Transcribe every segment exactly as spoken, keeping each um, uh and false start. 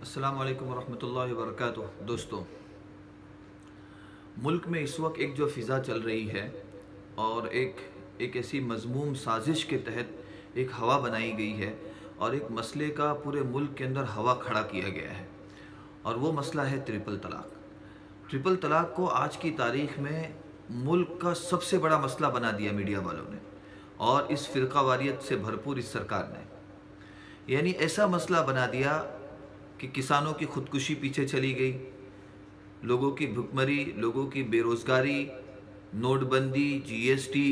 अस्सलाम वालेकुम वरहमतुल्लाहि वबरकातुह। दोस्तों, मुल्क में इस वक्त एक जो फ़िज़ा चल रही है और एक एक ऐसी मज़मूम साजिश के तहत एक हवा बनाई गई है और एक मसले का पूरे मुल्क के अंदर हवा खड़ा किया गया है, और वो मसला है ट्रिपल तलाक़। ट्रिपल तलाक़ को आज की तारीख़ में मुल्क का सबसे बड़ा मसला बना दिया मीडिया वालों ने, और इस फ़िरक़ावारियत से भरपूर इस सरकार ने। यानी ऐसा मसला बना दिया कि किसानों की खुदकुशी पीछे चली गई, लोगों की भुखमरी, लोगों की बेरोज़गारी, नोटबंदी, जीएसटी,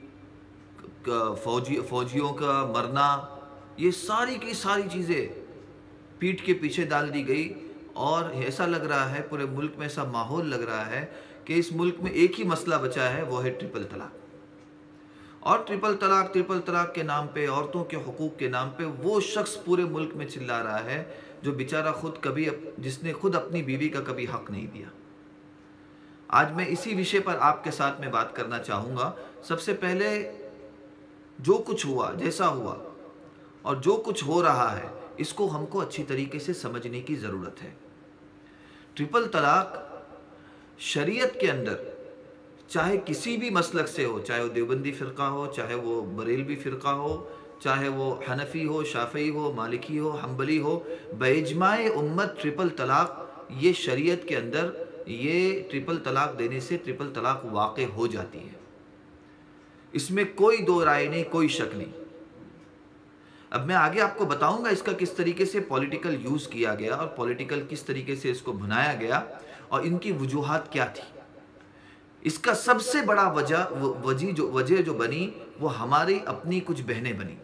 फौजी फौजियों का मरना, ये सारी की सारी चीज़ें पीठ के पीछे डाल दी गई। और ऐसा लग रहा है, पूरे मुल्क में ऐसा माहौल लग रहा है कि इस मुल्क में एक ही मसला बचा है, वो है ट्रिपल तलाक़। और ट्रिपल तलाक़ ट्रिपल तलाक़ के नाम पे, औरतों के हुकूक़ के नाम पे वो शख्स पूरे मुल्क में चिल्ला रहा है जो बेचारा खुद कभी जिसने खुद अपनी बीवी का कभी हक़ नहीं दिया। आज मैं इसी विषय पर आपके साथ में बात करना चाहूँगा। सबसे पहले, जो कुछ हुआ, जैसा हुआ और जो कुछ हो रहा है, इसको हमको अच्छी तरीके से समझने की ज़रूरत है। ट्रिपल तलाक़ शरीयत के अंदर चाहे किसी भी मसलक से हो, चाहे वो देवबंदी फ़िरक़ा हो, चाहे वो बरेलवी फ़िरक़ा हो, चाहे वो हनफ़ी हो, शाफ़ई हो, मालिकी हो, हम्बली हो, बेइज्माए उम्मत ट्रिपल तलाक़ ये शरीयत के अंदर, ये ट्रिपल तलाक़ देने से ट्रिपल तलाक़ वाक़ हो जाती है। इसमें कोई दो राय नहीं, कोई शक नहीं। अब मैं आगे आपको बताऊंगा इसका किस तरीके से पॉलिटिकल यूज़ किया गया और पॉलिटिकल किस तरीके से इसको भुनाया गया और इनकी वजूहात क्या थी। इसका सबसे बड़ा वजह वजह जो वजह जो बनी, वो हमारी अपनी कुछ बहनें बनी।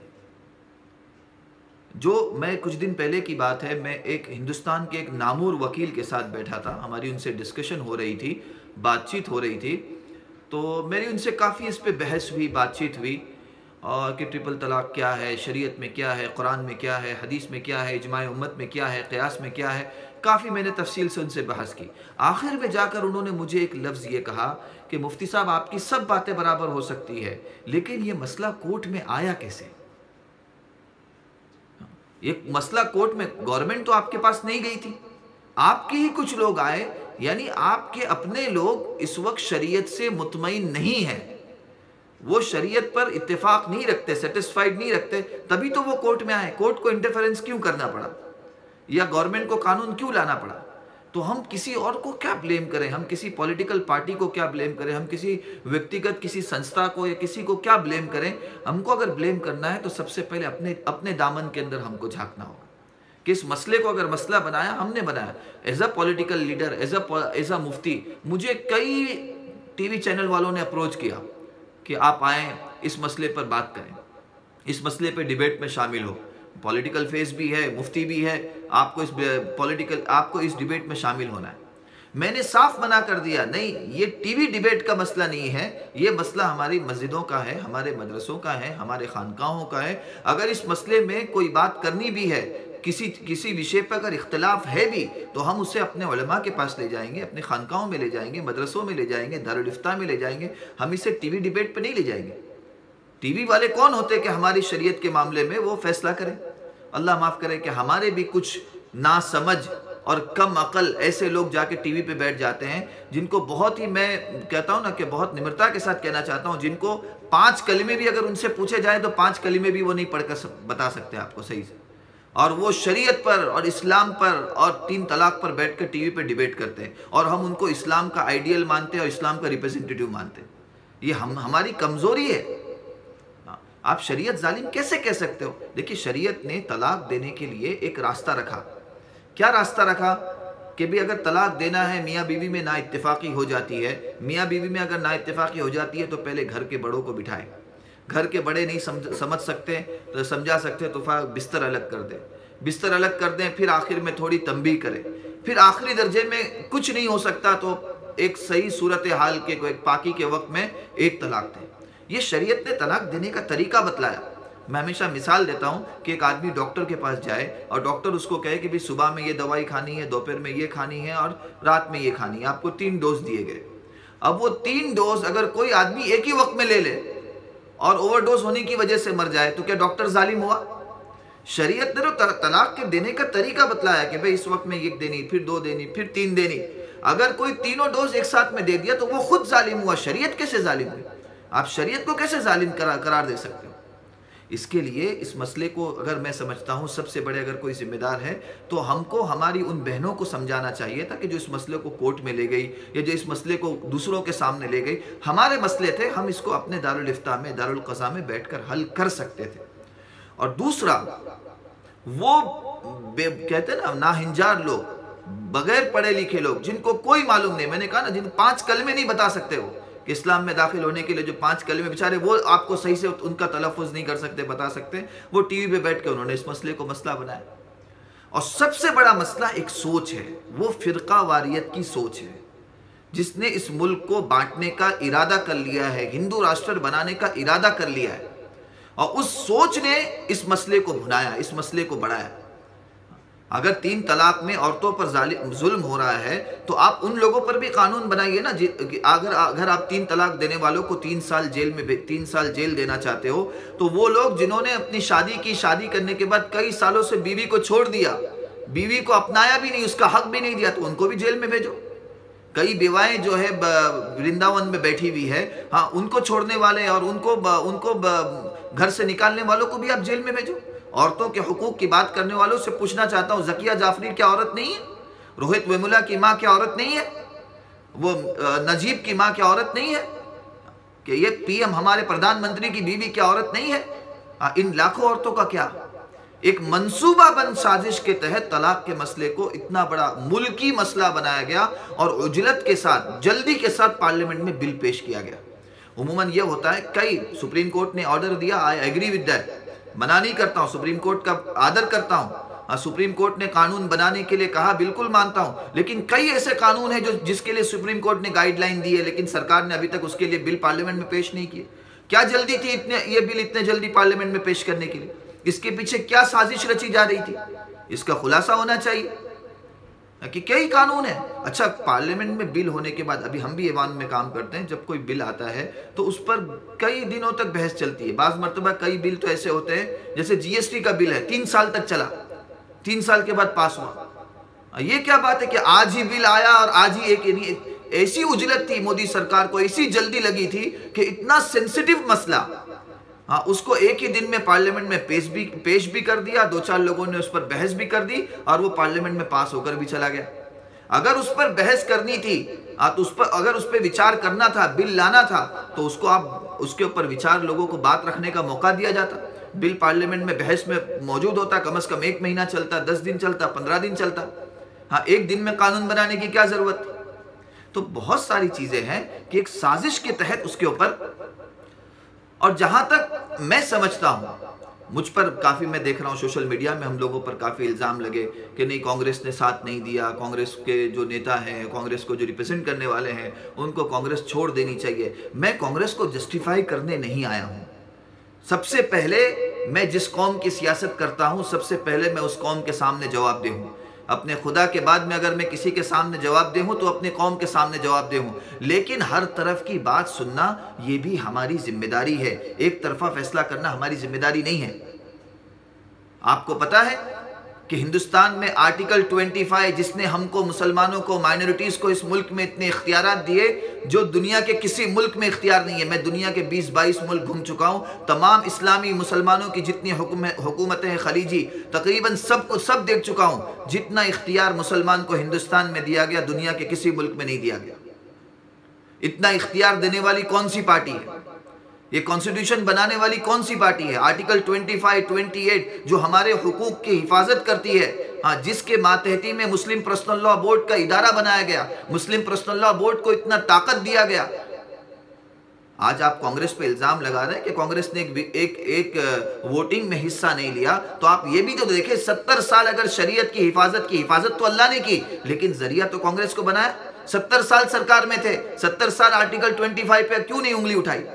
जो मैं कुछ दिन पहले की बात है, मैं एक हिंदुस्तान के एक नामूर वकील के साथ बैठा था, हमारी उनसे डिस्कशन हो रही थी, बातचीत हो रही थी। तो मेरी उनसे काफ़ी इस पे बहस हुई, बातचीत हुई, और कि ट्रिपल तलाक़ क्या है, शरीयत में क्या है, कुरान में क्या है, हदीस में क्या है, इजमाए उम्मत में क्या है, क़यास में क्या है। काफ़ी मैंने तफसील से उनसे बहस की। आखिर में जाकर उन्होंने मुझे एक लफ्ज़ ये कहा कि मुफ्ती साहब, आपकी सब बातें बराबर हो सकती है, लेकिन ये मसला कोर्ट में आया कैसे? ये मसला कोर्ट में, गवर्नमेंट तो आपके पास नहीं गई थी, आपके ही कुछ लोग आए, यानी आपके अपने लोग इस वक्त शरीयत से मुतमईन नहीं है, वो शरीयत पर इत्तेफाक नहीं रखते, सेटिस्फाइड नहीं रखते, तभी तो वो कोर्ट में आए। कोर्ट को इंटरफेरेंस क्यों करना पड़ा, या गवर्नमेंट को कानून क्यों लाना पड़ा? तो हम किसी और को क्या ब्लेम करें, हम किसी पॉलिटिकल पार्टी को क्या ब्लेम करें, हम किसी व्यक्तिगत किसी संस्था को या किसी को क्या ब्लेम करें? हमको अगर ब्लेम करना है तो सबसे पहले अपने अपने दामन के अंदर हमको झांकना होगा कि इस मसले को अगर मसला बनाया, हमने बनाया as a political leader, as a as a मुफ्ती। मुझे कई टीवी चैनल वालों ने अप्रोच किया कि आप आएँ, इस मसले पर बात करें, इस मसले पर डिबेट में शामिल हो। पॉलिटिकल फेस भी है, मुफ्ती भी है, आपको इस पॉलिटिकल आपको इस डिबेट में शामिल होना है। मैंने साफ मना कर दिया, नहीं, ये टीवी डिबेट का मसला नहीं है, ये मसला हमारी मस्जिदों का है, हमारे मदरसों का है, हमारे खानकाहों का है। अगर इस मसले में कोई बात करनी भी है, किसी किसी विषय पर अगर इख्तलाफ है भी, तो हम उसे अपने उलमा के पास ले जाएंगे, अपने खानकाहों में ले जाएंगे, मदरसों में ले जाएंगे, दारुल इफ्ता में ले जाएंगे। हम इसे टीवी डिबेट पर नहीं ले जाएंगे। टीवी वाले कौन होते कि हमारी शरीयत के मामले में वो फैसला करें? अल्लाह माफ़ करे कि हमारे भी कुछ नासमझ और कम अकल ऐसे लोग जाके टीवी पे बैठ जाते हैं, जिनको बहुत ही, मैं कहता हूँ ना कि बहुत निम्रता के साथ कहना चाहता हूँ, जिनको पांच कलिमे भी अगर उनसे पूछे जाए तो पांच कलिमे भी वो नहीं पढ़कर बता सकते आपको सही से, और वो शरीयत पर और इस्लाम पर और तीन तलाक पर बैठ कर टीवी पर डिबेट करते हैं, और हम उनको इस्लाम का आइडियल मानते हैं और इस्लाम का रिप्रेजेंटेटिव मानते हैं। ये हम हमारी कमज़ोरी है। आप शरीयत जालिम कैसे कह सकते हो? देखिए, शरीयत ने तलाक देने के लिए एक रास्ता रखा। क्या रास्ता रखा? कि भी अगर तलाक देना है, मियाँ बीवी में ना इत्तेफाकी हो जाती है, मियाँ बीवी में अगर ना इत्तेफाकी हो जाती है, तो पहले घर के बड़ों को बिठाए। घर के बड़े नहीं समझ समझ सकते तो समझा सकते तो बिस्तर अलग कर दें, बिस्तर अलग कर दें, फिर आखिर में थोड़ी तंबीह करें, फिर आखिरी दर्जे में कुछ नहीं हो सकता तो एक सही सूरत हाल के एक पाकी के वक्त में एक तलाक दें। ये शरीयत ने तलाक देने का तरीका बतलाया। मैं हमेशा मिसाल देता हूँ कि एक आदमी डॉक्टर के पास जाए और डॉक्टर उसको कहे कि भाई सुबह में ये दवाई खानी है, दोपहर में ये खानी है और रात में ये खानी है। आपको तीन डोज दिए गए। अब वो तीन डोज अगर कोई आदमी एक ही वक्त में ले ले और ओवरडोज होने की वजह से मर जाए, तो क्या डॉक्टर जालिम हुआ? शरीयत ने तो तलाक के देने का तरीका बतलाया कि भाई इस वक्त में एक देनी, फिर दो देनी, फिर तीन देनी। अगर कोई तीनों डोज एक साथ में दे दिया तो वो खुद जालिम हुआ, शरीयत कैसे जालिम हुई? आप शरीयत को कैसे जालिम करार करार दे सकते हो? इसके लिए इस मसले को अगर मैं समझता हूँ सबसे बड़े अगर कोई जिम्मेदार है तो हमको हमारी उन बहनों को समझाना चाहिए था कि जो इस मसले को कोर्ट में ले गई या जो इस मसले को दूसरों के सामने ले गई, हमारे मसले थे, हम इसको अपने दारुल इफ्ता में, दारुल क़ज़ा में बैठकर हल कर सकते थे। और दूसरा, वो कहते हैं ना नाहिंजार लोग, बगैर पढ़े लिखे लोग, जिनको कोई मालूम नहीं, मैंने कहा ना, जिन पांच कलमे नहीं बता सकते हो कि इस्लाम में दाखिल होने के लिए जो पांच कलमे, बेचारे वो आपको सही से उनका तलफ़ुज़ नहीं कर सकते, बता सकते, वो टीवी पे बैठ के उन्होंने इस मसले को मसला बनाया। और सबसे बड़ा मसला एक सोच है, वो फ़िरका वारियत की सोच है, जिसने इस मुल्क को बांटने का इरादा कर लिया है, हिंदू राष्ट्र बनाने का इरादा कर लिया है, और उस सोच ने इस मसले को भुनाया, इस मसले को बढ़ाया। अगर तीन तलाक में औरतों पर जुल्म हो रहा है तो आप उन लोगों पर भी कानून बनाइए ना। अगर अगर आप तीन तलाक देने वालों को तीन साल जेल में तीन साल जेल देना चाहते हो तो वो लोग जिन्होंने अपनी शादी की, शादी करने के बाद कई सालों से बीवी को छोड़ दिया, बीवी को अपनाया भी नहीं, उसका हक भी नहीं दिया, तो उनको भी जेल में भेजो। कई बेवाएं जो है वृंदावन में बैठी हुई है, हाँ, उनको छोड़ने वाले और उनको उनको घर से निकालने वालों को भी आप जेल में भेजो। औरतों के हुकूक की बात करने वालों से पूछना चाहता हूँ, ज़किया जाफरी क्या औरत नहीं है? रोहित वेमुला की माँ क्या औरत नहीं है? वो नजीब की माँ क्या औरत नहीं है? कि ये पीएम हमारे प्रधानमंत्री की बीवी क्या औरत नहीं है? आ, इन लाखों औरतों का क्या? एक मंसूबाबंद साजिश के तहत तलाक के मसले को इतना बड़ा मुल्की मसला बनाया गया और उजलत के साथ, जल्दी के साथ पार्लियामेंट में बिल पेश किया गया। उमूमन यह होता है, कई सुप्रीम कोर्ट ने ऑर्डर दिया, आई एग्री विद दैट, मना नहीं करता हूं, सुप्रीम कोर्ट का आदर करता हूं। सुप्रीम कोर्ट ने कानून बनाने के लिए कहा, बिल्कुल मानता हूं, लेकिन कई ऐसे कानून हैं जो जिसके लिए सुप्रीम कोर्ट ने गाइडलाइन दी है, लेकिन सरकार ने अभी तक उसके लिए बिल पार्लियामेंट में पेश नहीं किए। क्या जल्दी थी इतने ये बिल इतने जल्दी पार्लियामेंट में पेश करने के लिए? इसके पीछे क्या साजिश रची जा रही थी? इसका खुलासा होना चाहिए कि कई कानून है। अच्छा, पार्लियामेंट में बिल होने के बाद, अभी हम भी ऐवान में काम करते हैं, जब कोई बिल आता है तो उस पर कई दिनों तक बहस चलती है। बाज़ मरतबा कई बिल तो ऐसे होते हैं, जैसे जीएसटी का बिल है, तीन साल तक चला, तीन साल के बाद पास हुआ। ये क्या बात है कि आज ही बिल आया और आज ही एक, ऐसी उजलत थी मोदी सरकार को, ऐसी जल्दी लगी थी कि इतना सेंसिटिव मसला, हाँ, उसको एक ही दिन में पार्लियामेंट में पेश भी पेश भी कर दिया, दो चार लोगों ने उस पर बहस भी कर दी और वो पार्लियामेंट में पास होकर भी चला गया। अगर उस पर बहस करनी थी, तो उस पर अगर उस पर विचार करना था, बिल लाना था, तो उसको आप उसके ऊपर विचार, लोगों को बात रखने का मौका दिया जाता। बिल पार्लियामेंट में बहस में मौजूद होता, कम अज कम एक महीना चलता, दस दिन चलता, पंद्रह दिन चलता। हाँ, एक दिन में कानून बनाने की क्या जरूरत थी? तो बहुत सारी चीजें हैं कि एक साजिश के तहत उसके ऊपर, और जहां तक मैं समझता हूं, मुझ पर काफ़ी, मैं देख रहा हूं सोशल मीडिया में हम लोगों पर काफ़ी इल्ज़ाम लगे कि नहीं, कांग्रेस ने साथ नहीं दिया, कांग्रेस के जो नेता हैं, कांग्रेस को जो रिप्रेजेंट करने वाले हैं, उनको कांग्रेस छोड़ देनी चाहिए। मैं कांग्रेस को जस्टिफाई करने नहीं आया हूं। सबसे पहले मैं जिस कौम की सियासत करता हूं, सबसे पहले मैं उस कौम के सामने जवाब दे हूं। अपने खुदा के बाद में अगर मैं किसी के सामने जवाब दे हूं तो अपने कौम के सामने जवाब दे हूं। लेकिन हर तरफ की बात सुनना ये भी हमारी जिम्मेदारी है, एक तरफा फैसला करना हमारी जिम्मेदारी नहीं है। आपको पता है कि हिंदुस्तान में आर्टिकल पच्चीस, जिसने हमको, मुसलमानों को, माइनॉरिटीज़ को इस मुल्क में इतने इख्तियारात दिए जो दुनिया के किसी मुल्क में इख्तियार नहीं है। मैं दुनिया के बीस बाईस मुल्क घूम चुका हूँ, तमाम इस्लामी मुसलमानों की जितनी हुकूमतें हैं खलीजी, तकरीबन सब को सब देख चुका हूँ। जितना इख्तियार मुसलमान को हिंदुस्तान में दिया गया, दुनिया के किसी मुल्क में नहीं दिया गया। इतना इख्तियार देने वाली कौन सी पार्टी है? ये कॉन्स्टिट्यूशन बनाने वाली कौन सी पार्टी है? आर्टिकल पच्चीस, अट्ठाईस जो हमारे हुकूक की हिफाजत करती है, हाँ, जिसके मातहती में मुस्लिम पर्सनल लॉ बोर्ड का इदारा बनाया गया, मुस्लिम पर्सनल लॉ बोर्ड को इतना ताकत दिया गया। आज आप कांग्रेस पे इल्जाम लगा रहे हैं कि कांग्रेस ने एक एक, एक वोटिंग में हिस्सा नहीं लिया, तो आप ये भी तो देखें, सत्तर साल अगर शरीयत की हिफाजत की, हिफाजत तो अल्लाह ने की, लेकिन जरिया तो कांग्रेस को बनाया। सत्तर साल सरकार में थे, सत्तर साल आर्टिकल पच्चीस पे क्यों नहीं उंगली उठाई?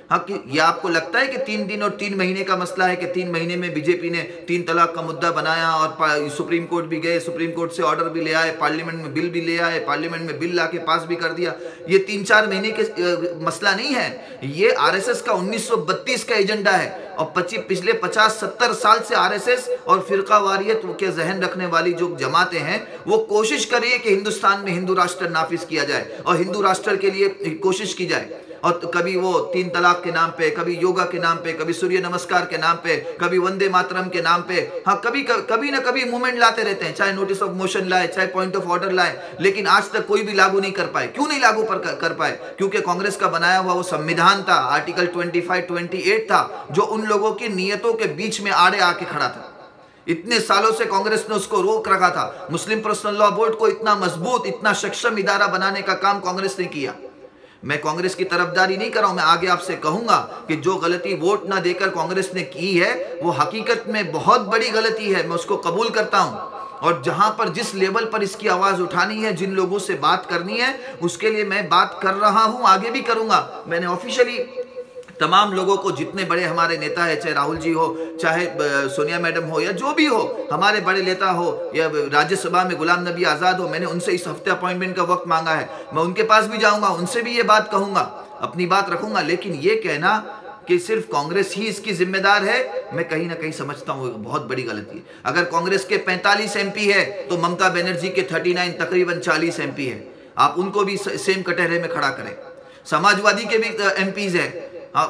हाँ, कि या आपको लगता है कि तीन दिन और तीन महीने का मसला है कि तीन महीने में बीजेपी ने तीन तलाक का मुद्दा बनाया और सुप्रीम कोर्ट भी गए, सुप्रीम कोर्ट से ऑर्डर भी ले आए, पार्लियामेंट में बिल भी ले आए, पार्लियामेंट में बिल लाके पास भी कर दिया। ये तीन चार महीने के मसला नहीं है, ये आरएसएस का उन्नीस सौ बत्तीस का एजेंडा है। और पच्चीस पिछले पचास सत्तर साल से आरएसएस और फिरका वारियत के जहन रखने वाली जो जमातें हैं वो कोशिश कर रही है कि हिंदुस्तान में हिंदू राष्ट्र नाफिज किया जाए और हिंदू राष्ट्र के लिए कोशिश की जाए। और तो कभी वो तीन तलाक के नाम पे, कभी योगा के नाम पे, कभी सूर्य नमस्कार के नाम पे, कभी वंदे मातरम के नाम पे, हाँ कभी कभी ना कभी मूवमेंट लाते रहते हैं, चाहे नोटिस ऑफ मोशन लाए, चाहे पॉइंट ऑफ ऑर्डर लाए, लेकिन आज तक कोई भी लागू नहीं कर पाए। क्यों नहीं लागू पर कर पाए? क्योंकि कांग्रेस का बनाया हुआ वो संविधान था, आर्टिकल पच्चीस, अट्ठाईस था, जो उन लोगों की नियतों के बीच में आड़े आके खड़ा था। इतने सालों से कांग्रेस ने उसको रोक रखा था। मुस्लिम पर्सनल लॉ बोर्ड को इतना मजबूत, इतना सक्षम इदारा बनाने का काम कांग्रेस ने किया। मैं कांग्रेस की तरफदारी नहीं कर रहा हूं, मैं आगे आपसे कहूंगा कि जो गलती वोट ना देकर कांग्रेस ने की है वो हकीकत में बहुत बड़ी गलती है, मैं उसको कबूल करता हूं। और जहां पर जिस लेवल पर इसकी आवाज उठानी है, जिन लोगों से बात करनी है, उसके लिए मैं बात कर रहा हूं, आगे भी करूंगा। मैंने ऑफिशियली तमाम लोगों को, जितने बड़े हमारे नेता है, चाहे राहुल जी हो, चाहे सोनिया मैडम हो, या जो भी हो, हमारे बड़े नेता हो, या राज्यसभा में गुलाम नबी आज़ाद हो, मैंने उनसे इस हफ्ते अपॉइंटमेंट का वक्त मांगा है। मैं उनके पास भी जाऊंगा, उनसे भी ये बात कहूंगा, अपनी बात रखूंगा। लेकिन ये कहना कि सिर्फ कांग्रेस ही इसकी जिम्मेदार है, मैं कहीं ना कहीं समझता हूँ बहुत बड़ी गलती है। अगर कांग्रेस के पैंतालीस एमपी है तो ममता बनर्जी के उनतालीस तकरीबन चालीस एमपी है, आप उनको भी सेम कटहरे में खड़ा करें। समाजवादी के भी एमपीज है,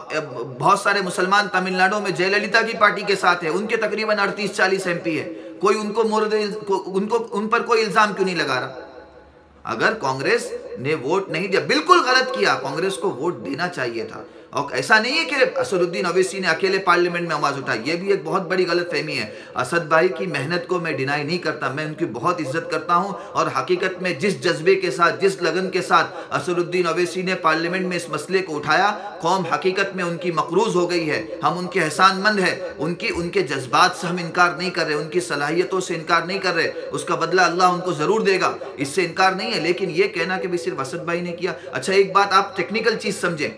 बहुत सारे मुसलमान तमिलनाडु में जयललिता की पार्टी के साथ है, उनके तकरीबन अड़तीस चालीस एमपी है। कोई उनको मुर्द उनको उन पर कोई इल्जाम क्यों नहीं लगा रहा? अगर कांग्रेस ने वोट नहीं दिया, बिल्कुल गलत किया, कांग्रेस को वोट देना चाहिए था। और ऐसा नहीं है कि असदुद्दीन ओवैसी ने अकेले पार्लियामेंट में आवाज उठाई, ये भी एक बहुत बड़ी गलतफहमी है। असद भाई की मेहनत को मैं डिनाई नहीं करता, मैं उनकी बहुत इज्जत करता हूं। और हकीकत में जिस जज्बे के साथ, जिस लगन के साथ असदुद्दीन ओवैसी ने पार्लियामेंट में इस मसले को उठाया, कौम हकीकत में उनकी मकरूज हो गई है। हम उनके एहसानमंद हैं, उनकी उनके जज्बात से हम इनकार नहीं कर रहे, उनकी सलाहियतों से इनकार नहीं कर रहे, उसका बदला अल्लाह उनको जरूर देगा, इससे इनकार नहीं है। लेकिन ये कहना कि भी सिर्फ असद भाई ने किया। अच्छा, एक बात आप टेक्निकल चीज समझें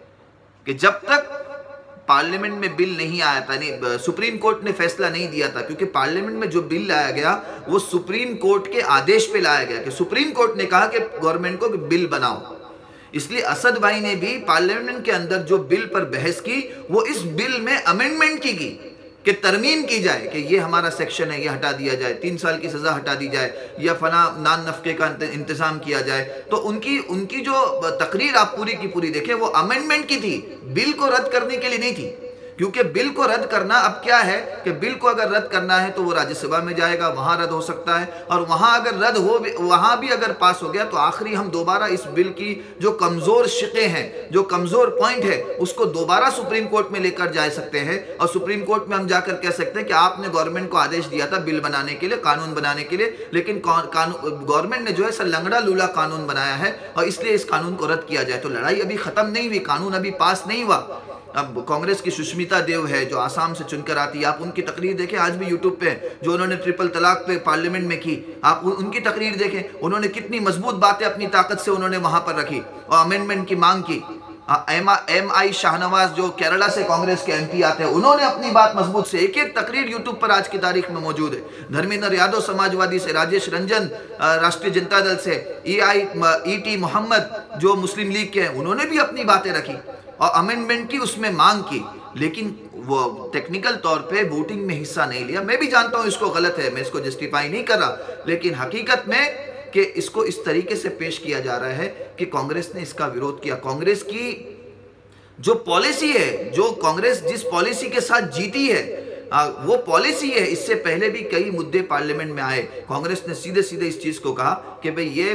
कि जब तक पार्लियामेंट में बिल नहीं आया था, नहीं सुप्रीम कोर्ट ने फैसला नहीं दिया था, क्योंकि पार्लियामेंट में जो बिल लाया गया वो सुप्रीम कोर्ट के आदेश पे लाया गया कि सुप्रीम कोर्ट ने कहा कि गवर्नमेंट को कि बिल बनाओ। इसलिए असद भाई ने भी पार्लियामेंट के अंदर जो बिल पर बहस की, वो इस बिल में अमेंडमेंट की गई कि तरमीम की जाए कि ये हमारा सेक्शन है, ये हटा दिया जाए, तीन साल की सजा हटा दी जाए, या फना नान नफके का इंतजाम किया जाए। तो उनकी उनकी जो तकरीर आप पूरी की पूरी देखें, वो अमेंडमेंट की थी, बिल को रद्द करने के लिए नहीं थी। क्योंकि बिल को रद्द करना अब क्या है कि बिल को अगर रद्द करना है तो वो राज्यसभा में जाएगा, वहां रद्द हो सकता है, और वहां अगर रद्द हो, वहां भी अगर पास हो गया तो आखिरी हम दोबारा इस बिल की जो कमजोर शिके हैं, जो कमजोर पॉइंट है, उसको दोबारा सुप्रीम कोर्ट में लेकर जा सकते हैं। और सुप्रीम कोर्ट में हम जाकर कह सकते हैं कि आपने गवर्नमेंट को आदेश दिया था बिल बनाने के लिए, कानून बनाने के लिए, लेकिन गवर्नमेंट ने जो है सर लंगड़ा लूला कानून बनाया है और इसलिए इस कानून को रद्द किया जाए। तो लड़ाई अभी खत्म नहीं हुई, कानून अभी पास नहीं हुआ। अब कांग्रेस की सुष्मिता देव है जो आसाम से चुनकर आती है, आप उनकी तकरीर देखें, आज भी यूट्यूब पे, जो उन्होंने ट्रिपल तलाक पे पार्लियामेंट में की, आप उनकी तकरीर देखें, उन्होंने कितनी मजबूत बातें अपनी ताकत से उन्होंने वहां पर रखी और अमेंडमेंट की मांग की। एम आई शाहनवाज जो केरला से कांग्रेस के एमपी आते हैं, उन्होंने अपनी बात मजबूत से, एक एक तकरीर यूट्यूब पर आज की तारीख में मौजूद है। धर्मेंद्र यादव समाजवादी से, राजेश रंजन राष्ट्रीय जनता दल से, ई आई ई टी मोहम्मद जो मुस्लिम लीग के हैं, उन्होंने भी अपनी बातें रखी और अमेंडमेंट की उसमें मांग की, लेकिन वो टेक्निकल तौर पे वोटिंग में हिस्सा नहीं लिया। मैं भी जानता हूं इसको गलत है, मैं इसको जस्टिफाई नहीं कर रहा, लेकिन हकीकत में कि इसको इस तरीके से पेश किया जा रहा है कि कांग्रेस ने इसका विरोध किया। कांग्रेस की जो पॉलिसी है, जो कांग्रेस जिस पॉलिसी के साथ जीती है, आ, वो पॉलिसी है। इससे पहले भी कई मुद्दे पार्लियामेंट में आए, कांग्रेस ने सीधे सीधे इस चीज को कहा कि भाई ये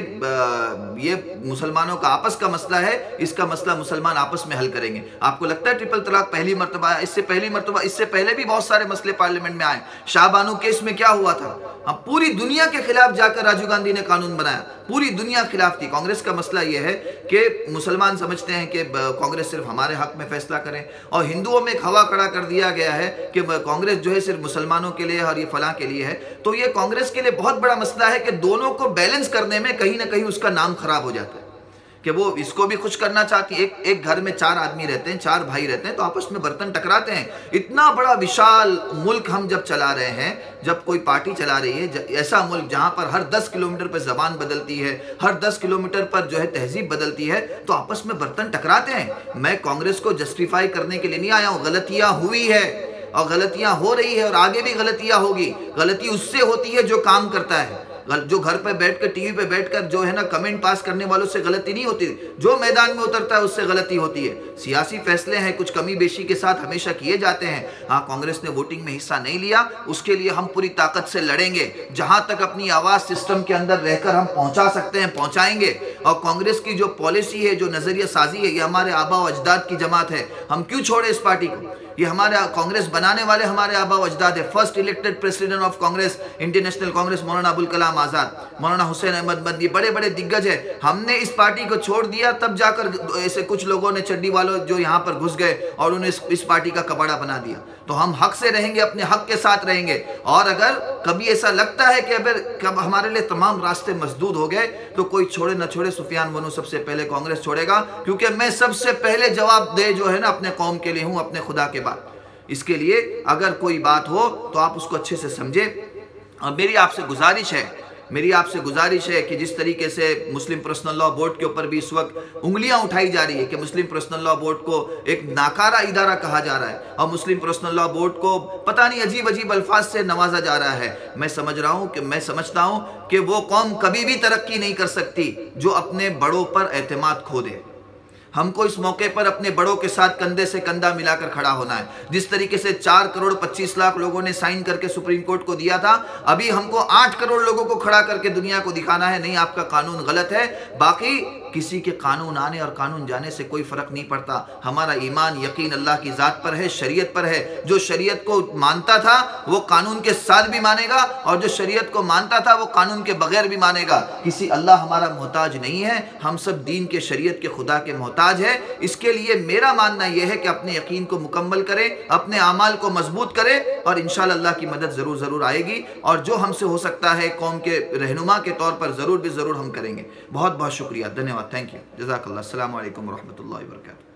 ये मुसलमानों का आपस का मसला है, इसका मसला मुसलमान आपस में हल करेंगे। आपको लगता है ट्रिपल तलाक पहली मर्तबा आया? इससे पहली मर्तबा, इससे पहले भी बहुत सारे मसले पार्लियामेंट में आए। शाहबानू केस में क्या हुआ था? हम पूरी दुनिया के खिलाफ जाकर राजीव गांधी ने कानून बनाया, पूरी दुनिया खिलाफ थी। कांग्रेस का मसला यह है कि मुसलमान समझते हैं कि कांग्रेस सिर्फ हमारे हक में फैसला करें, और हिंदुओं में एक हवा खड़ा कर दिया गया है कि कांग्रेस जो है सिर्फ मुसलमानों के लिए और ये फलां के लिए है। तो ये कांग्रेस के लिए बहुत बड़ा मसला है कि दोनों को बैलेंस करने में कहीं ना कहीं उसका नाम खराब हो जाता है। कि वो इसको भी खुश करना चाहती है। एक एक घर में चार आदमी रहते हैं, चार भाई रहते हैं, तो आपस में बर्तन टकराते हैं। इतना बड़ा विशाल मुल्क हम जब चला रहे हैं, जब कोई पार्टी चला रही है, ऐसा मुल्क जहां पर हर दस किलोमीटर पर जबान बदलती है, हर दस किलोमीटर पर जो है तहजीब बदलती है, तो आपस में बर्तन टकराते हैं। मैं कांग्रेस को जस्टिफाई करने के लिए नहीं आया हूं। गलतियां हुई है और गलतियां हो रही है और आगे भी गलतियां होगी। गलती उससे होती है जो काम करता है। जो घर पर बैठकर टीवी पे बैठकर जो है ना कमेंट पास करने वालों से गलती नहीं होती, जो मैदान में उतरता है उससे गलती होती है। सियासी फैसले हैं कुछ कमी बेशी के साथ हमेशा किए जाते हैं। हाँ, कांग्रेस ने वोटिंग में हिस्सा नहीं लिया, उसके लिए हम पूरी ताकत से लड़ेंगे। जहां तक अपनी आवाज सिस्टम के अंदर रहकर हम पहुंचा सकते हैं पहुंचाएंगे। और कांग्रेस की जो पॉलिसी है, जो नजरिया साजी है, ये हमारे आबा व अजदाद की जमात है। हम क्यों छोड़े इस पार्टी को? ये हमारे कांग्रेस बनाने वाले हमारे आबा व अजदाद है। First elected president of Congress, international Congress, Maulana Abul Kalam Azad, मौलाना हुसैन अहमद मदनी, बड़े बड़े दिग्गज है। हमने इस पार्टी को छोड़ दिया, तब जाकर ऐसे कुछ लोगों ने, चड्डी वालों जो यहाँ पर घुस गए और उन्हें इस, इस पार्टी का कबाड़ा बना दिया। तो हम हक से रहेंगे, अपने हक के साथ रहेंगे। और अगर कभी ऐसा लगता है कि अगर कब हमारे लिए तमाम रास्ते मसदूद हो गए, तो कोई छोड़े न छोड़े, सुफियान बनो सबसे पहले कांग्रेस छोड़ेगा, क्योंकि मैं सबसे पहले जवाब दे जो है ना अपने कौम के लिए हूं, अपने खुदा के बाद। इसके लिए अगर कोई बात हो तो आप उसको अच्छे से समझे। और मेरी आपसे गुजारिश है मेरी आपसे गुजारिश है कि जिस तरीके से मुस्लिम पर्सनल लॉ बोर्ड के ऊपर भी इस वक्त उंगलियां उठाई जा रही है कि मुस्लिम पर्सनल लॉ बोर्ड को एक नाकारा इदारा कहा जा रहा है और मुस्लिम पर्सनल लॉ बोर्ड को पता नहीं अजीब अजीब अल्फाज से नवाजा जा रहा है, मैं समझ रहा हूं कि मैं समझता हूं कि वो कौम कभी भी तरक्की नहीं कर सकती जो अपने बड़ों पर एतमाद खो दे। हमको इस मौके पर अपने बड़ों के साथ कंधे से कंधा मिलाकर खड़ा होना है। जिस तरीके से चार करोड़ पच्चीस लाख लोगों ने साइन करके सुप्रीम कोर्ट को दिया था, अभी हमको आठ करोड़ लोगों को खड़ा करके दुनिया को दिखाना है, नहीं आपका कानून गलत है। बाकी किसी के कानून आने और कानून जाने से कोई फर्क नहीं पड़ता। हमारा ईमान यकीन अल्लाह की ज़ात पर है, शरीयत पर है। जो शरीयत को मानता था वो कानून के साथ भी मानेगा, और जो शरीयत को मानता था वो कानून के बगैर भी मानेगा। किसी अल्लाह हमारा मोहताज नहीं है, हम सब दीन के, शरीयत के, खुदा के मोहताज है। इसके लिए मेरा मानना यह है कि अपने यकीन को मुकम्मल करें, अपने आमाल को मजबूत करें, और इंशाअल्लाह अल्लाह की मदद ज़रूर ज़रूर आएगी। और जो हमसे हो सकता है कौम के रहनुमा के तौर पर ज़रूर भी ज़रूर हम करेंगे। बहुत बहुत शुक्रिया, धन्यवाद, थैंक यू, जज़ाकल्लाह। अस्सलामु अलैकुम व रहमतुल्लाहि व बरकातुहू।